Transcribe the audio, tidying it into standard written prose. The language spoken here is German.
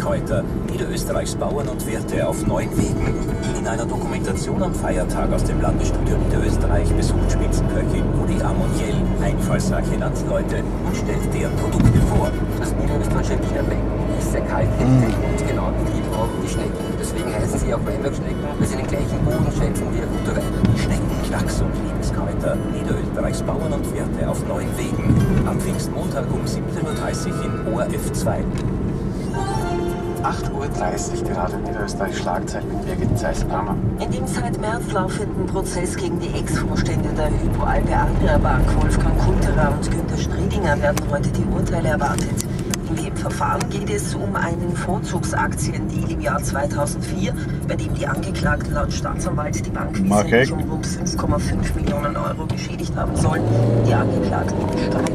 Lebenskräuter Niederösterreichs Bauern und Wirte auf 9 Wegen. In einer Dokumentation am Feiertag aus dem Landesstudio Niederösterreich besucht Spitzenköchin Uli Amoniel einfallsreiche Landsleute und stellt deren Produkte vor. Das niederösterreichische Wienerbecken ist sehr kalkhaltig und genau wie die brauchen die Schnecken. Deswegen heißen sie auch Weinbergschnecken, weil sie den gleichen Boden schätzen wie der gute Wein. Schnecken, Lachs und Lebenskräuter Niederösterreichs Bauern und Wirte auf 9 Wegen. Am Pfingstmontag um 17:30 Uhr in ORF 2. 8:30 Uhr gerade in Niederösterreich Schlagzeilen mit Birgit Zeiss-Brammer. In dem seit März laufenden Prozess gegen die Ex-Vorstände der Hypo-Alpe Adria Bank, Wolfgang Kunterer und Günter Striedinger, werden heute die Urteile erwartet. In dem Verfahren geht es um einen Vorzugsaktien-Deal im Jahr 2004, bei dem die Angeklagten laut Staatsanwalt die Bank wesentlich um rund 5,5 Millionen Euro geschädigt haben sollen. Die Angeklagten bestreiten.